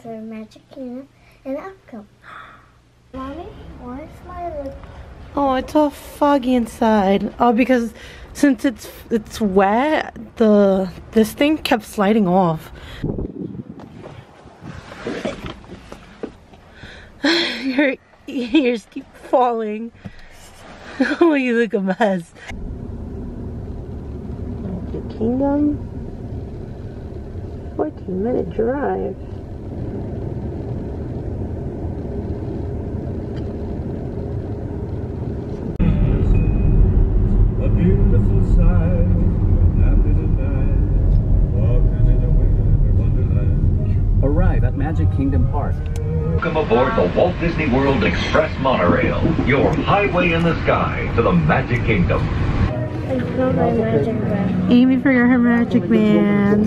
to Magic Kingdom in Epcot. Mommy, why is my lip? Oh, it's all foggy inside. Oh, because since it's wet, this thing kept sliding off. Your ears keep falling. Oh, you look a mess. Magic Kingdom. 14-minute drive. A beautiful sight, happy tonight, walking in a winter wonderland. Arrive at Magic Kingdom Park. Welcome aboard the Walt Disney World Express Monorail, your highway in the sky to the Magic Kingdom. I forgot my magic band. Amy forgot her magic band.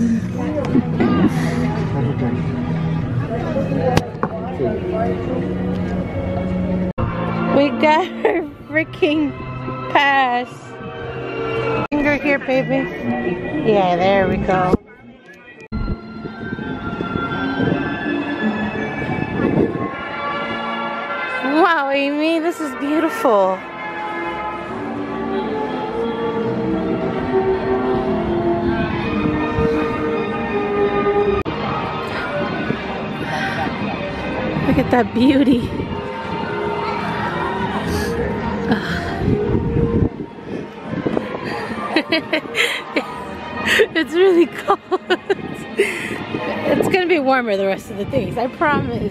We got her freaking pass. Finger here, baby. Yeah, there we go. Wow, Amy, this is beautiful. Look at that beauty. It's really cold. It's gonna be warmer the rest of the days, I promise.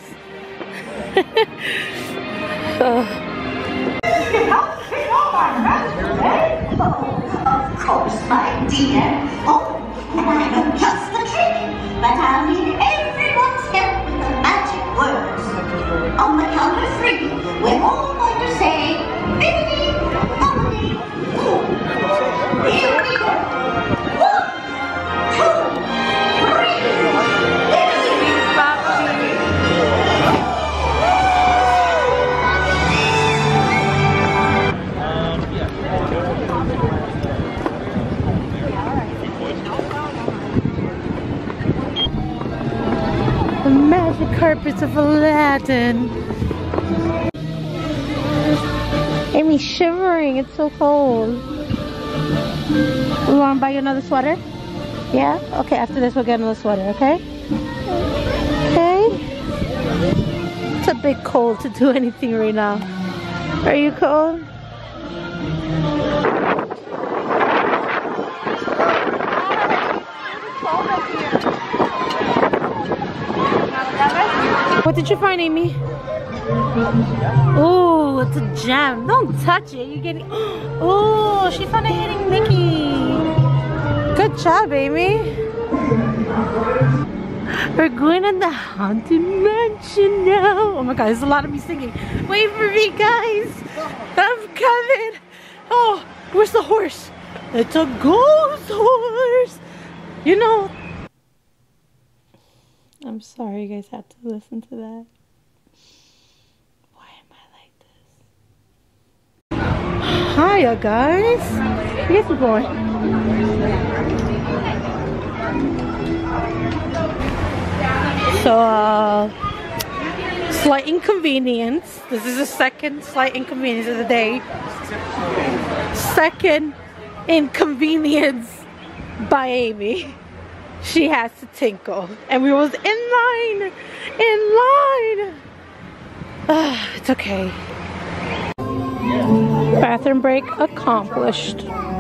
Of course, my dear. Oh, and I know just the trick, but I'll need everyone's help with the magic words. On the count of 3, we're all going to say, bibbidi, bobbidi, boo. Here we go. 1, 2, 3, bibbidi, bobbidi. The magic carpets of Aladdin. Amy's shivering, it's so cold. We want to buy you another sweater? Yeah? Okay, after this we'll get another sweater, okay? Okay? It's a bit cold to do anything right now. Are you cold? What did you find, Amy? Oh, it's a gem. Don't touch it. You're getting. Oh, she found a hidden Mickey. Good job, Amy. We're going to the Haunted Mansion now. Oh my God, there's a lot of me singing. Wait for me, guys. I'm coming. Oh, where's the horse? It's a ghost horse. You know. I'm sorry you guys had to listen to that. Why am I like this? Hiya, guys. Where you going? So, slight inconvenience. This is the second slight inconvenience of the day. Second inconvenience by Amy. She has to tinkle, and we was in line. It's okay. Bathroom break accomplished.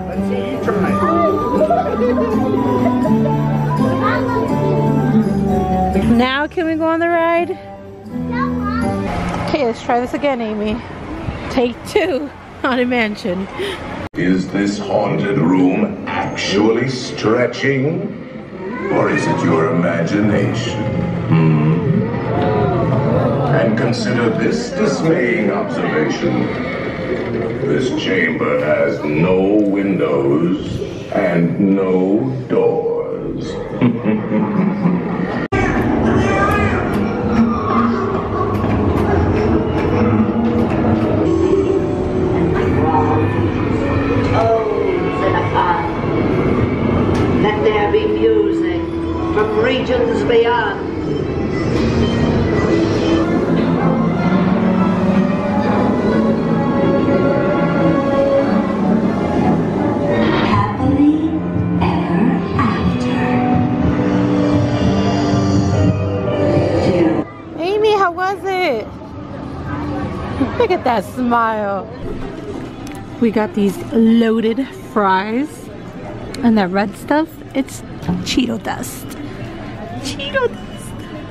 Now can we go on the ride? Okay, let's try this again, Amy. Take 2, Haunted Mansion. Is this haunted room actually stretching? Or is it your imagination? And consider this dismaying observation. This chamber has no windows and no doors. Let there be music from regions beyond. How was it? Look at that smile. We got these loaded fries. And that red stuff, it's Cheeto dust. Cheeto dust.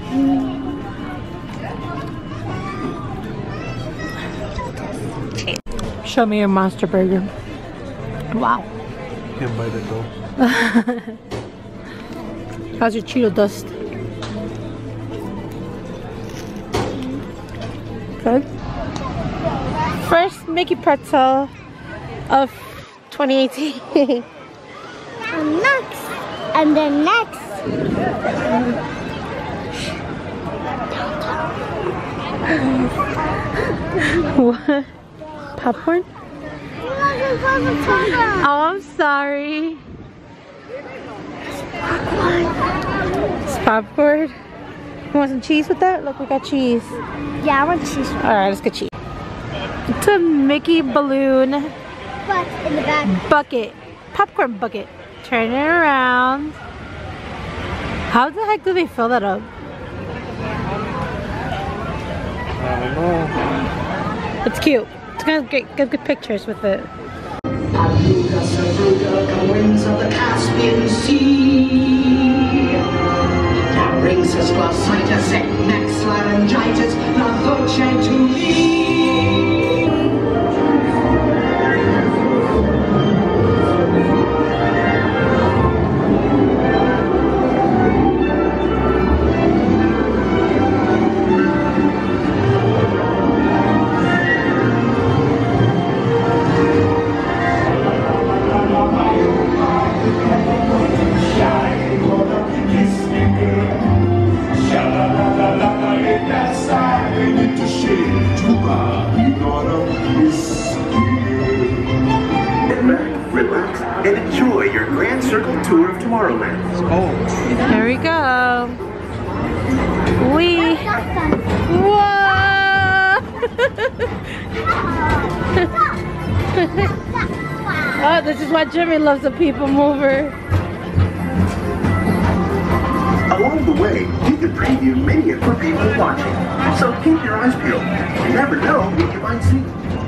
Show me your monster burger. Wow. Can't bite it though. How's your Cheeto dust? Good. First Mickey pretzel of 2018. And next. And then next. What? Popcorn? Oh, I'm sorry. It's popcorn. You want some cheese with that? Look, we got cheese. Yeah, I want cheese. Alright, let's get cheese. It's a Mickey balloon But in the back. bucket. Popcorn bucket. Turn it around. How the heck do they fill that up? I don't know. It's cute. It's gonna get good pictures with it. Aluga, Saruga, winds of the Caspian Sea. Rings glossitis, necks, laryngitis, not voce to me. Relax and enjoy your Grand Circle tour of Tomorrowland. Here we go. Whoa! Oh, this is why Jimmy loves the people mover. Along the way, you can preview many of the people watching. So keep your eyes peeled. You never know what you might see.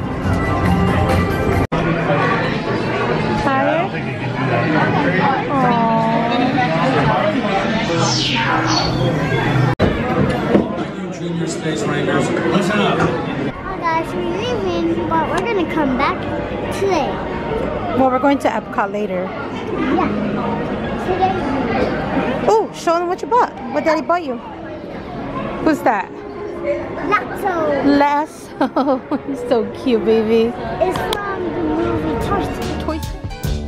Junior Space Rangers, listen up. Hi guys, we're leaving, but we're gonna come back today. Well, we're going to Epcot later. Yeah. Today. Oh, show them what you bought. What Daddy bought you. Who's that? Lotso. Lasso. He's so cute, baby. It's from the movie Toy Story. Toy Story.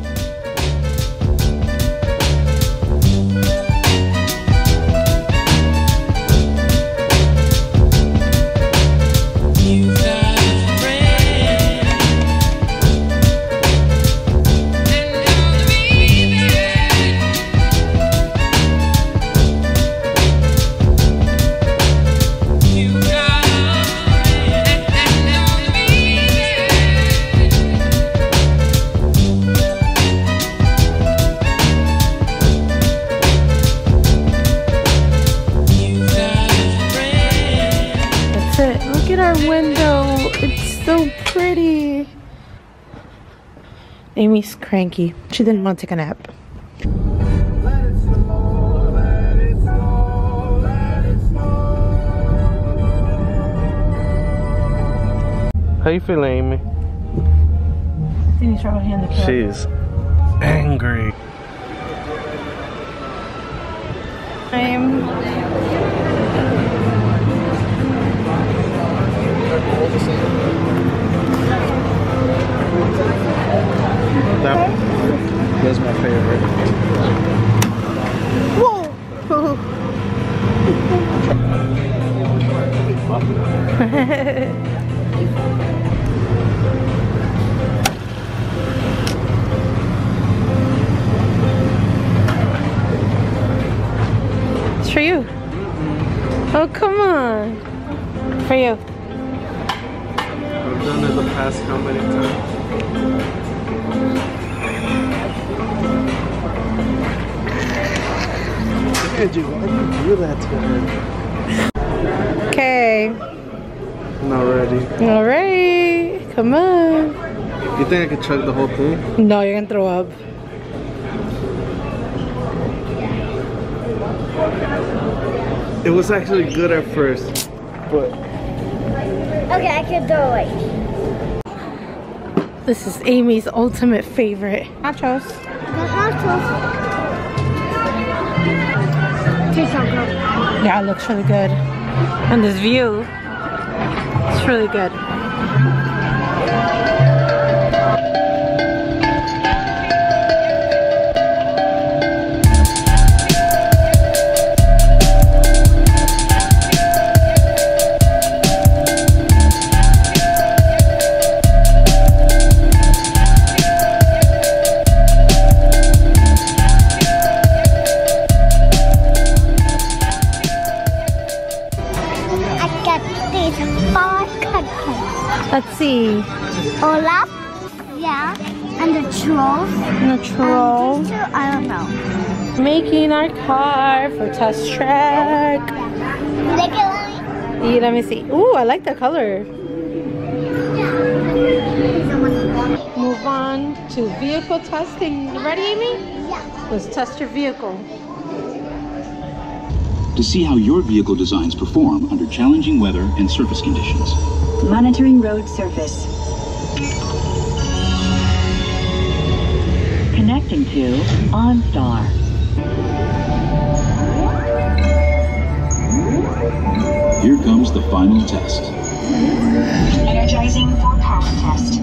Look at our window. It's so pretty. Amy's cranky. She didn't want to take a nap. Let it snow, let it snow, let it snow. How you feeling, Amy? Amy's right behind the camera. She's angry. That's my favorite. Whoa! It's for you. Oh, come on. For you. I've done it the past how many times? Angie, why do you do that to her? Okay. ready. All right, come on. You think I could chug the whole thing? No, you're gonna throw up. It was actually good at first, but Okay, I can throw it. This is Amy's ultimate favorite. Nachos. Tastes so good. Yeah, it looks really good. And this view, it's really good. Let's see. Olaf, yeah, and the trolls. And the troll. And these two, I don't know. Making our car for test track. Look at me. Let me see. Ooh, I like the color. Move on to vehicle testing. You ready, Amy? Yeah. Let's test your vehicle. To see how your vehicle designs perform under challenging weather and surface conditions. Monitoring road surface. Connecting to OnStar. Here comes the final test. Energizing for power test.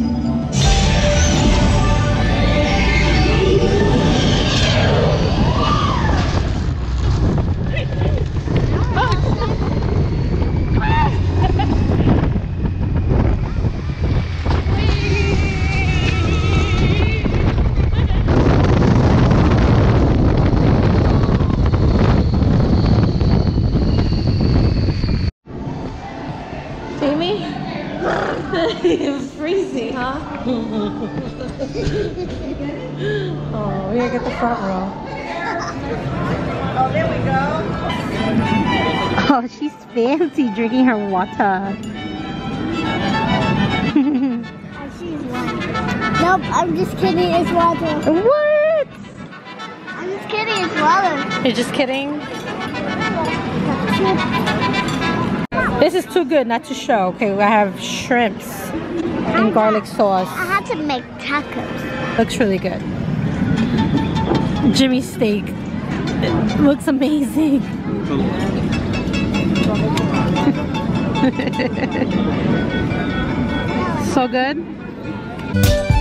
Amy? It was freezing, huh? Oh, we gotta get the front row. Oh, there we go. Oh, she's fancy drinking her water. Nope, I'm just kidding. It's water. What? I'm just kidding. It's water. You're just kidding? This is too good not to show. Okay, I have shrimps and garlic sauce. I had to make tacos. Looks really good. Jimmy steak. It looks amazing. So good.